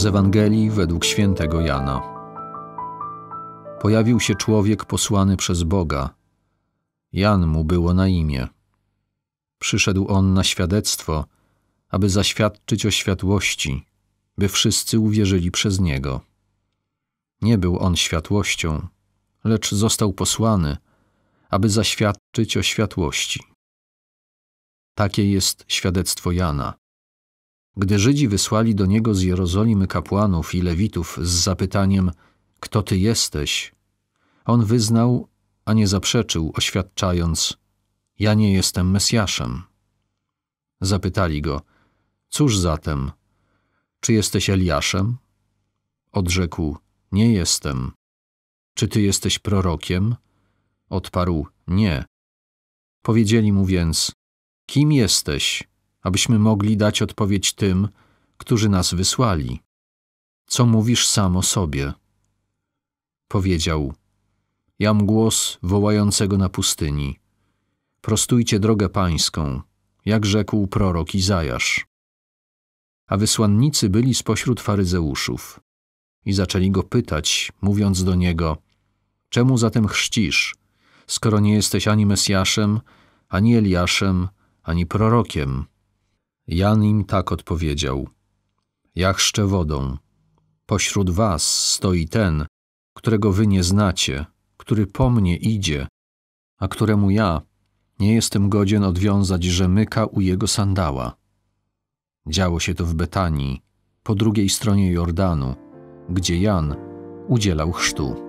Z Ewangelii według świętego Jana. Pojawił się człowiek posłany przez Boga. Jan mu było na imię. Przyszedł on na świadectwo, aby zaświadczyć o światłości, by wszyscy uwierzyli przez niego. Nie był on światłością, lecz został posłany, aby zaświadczyć o światłości. Takie jest świadectwo Jana. Gdy Żydzi wysłali do niego z Jerozolimy kapłanów i lewitów z zapytaniem: kto ty jesteś? On wyznał, a nie zaprzeczył, oświadczając: ja nie jestem Mesjaszem. Zapytali go: cóż zatem? Czy jesteś Eliaszem? Odrzekł: nie jestem. Czy ty jesteś prorokiem? Odparł: nie. Powiedzieli mu więc: kim jesteś, abyśmy mogli dać odpowiedź tym, którzy nas wysłali? Co mówisz sam o sobie? Powiedział: jam głos wołającego na pustyni: prostujcie drogę pańską, jak rzekł prorok Izajasz. A wysłannicy byli spośród faryzeuszów i zaczęli go pytać, mówiąc do niego: czemu zatem chrzcisz, skoro nie jesteś ani Mesjaszem, ani Eliaszem, ani prorokiem? Jan im tak odpowiedział: ja chrzczę wodą. Pośród was stoi ten, którego wy nie znacie, który po mnie idzie, a któremu ja nie jestem godzien odwiązać rzemyka u jego sandała. Działo się to w Betanii, po drugiej stronie Jordanu, gdzie Jan udzielał chrztu.